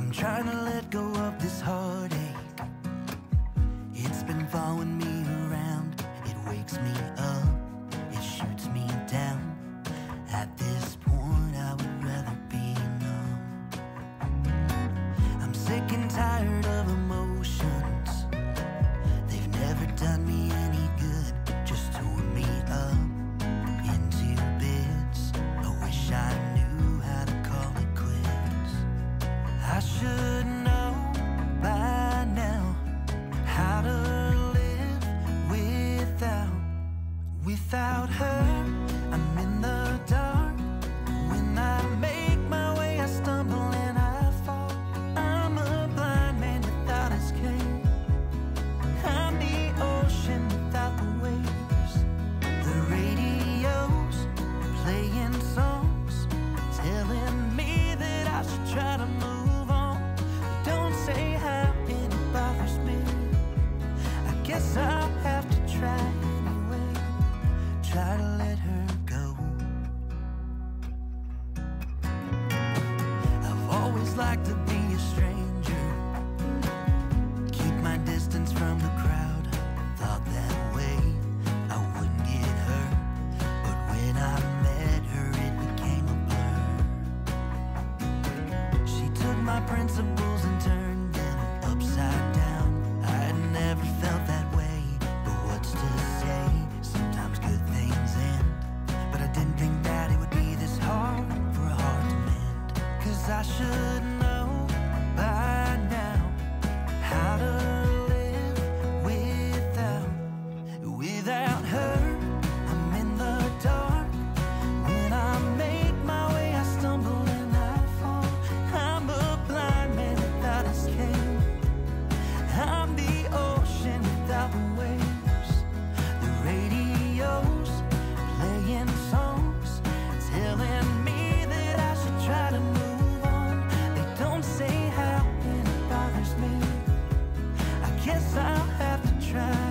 I'm trying to let go of this heartache. It's been following me around. It wakes me up, it shoots me down. At this point I would rather be numb. I'm sick and tired of emotions. They've never done me any good, just tore me up into bits. I wish I knew how to call it quits. I should know by now how to live without her. I'm in the dark. When I make my way, I stumble and I fall. I'm a blind man without escape. I'm the ocean without the waves. The radio's playing songs, telling me that I should try to move on. They don't say how it bothers me. I guess I'll have to try anyway. Try to let her go. I've always liked to be a stranger, keep my distance from the crowd. Thought that way I wouldn't get hurt, but when I met her it became a blur. She took my principles and turned them upside down. I had never felt that way, but what's to say? Sometimes good things end, but I didn't think that it would be this hard for a heart to mend. 'Cause I should know by now how to live without her. I'm in the dark. When I make my way, I stumble and I fall. I'm a blind man without escape. I'm the ocean without the waves. The radio's playing songs, telling me that I should try to move on. They don't say how, and it bothers me. I guess I'll have to try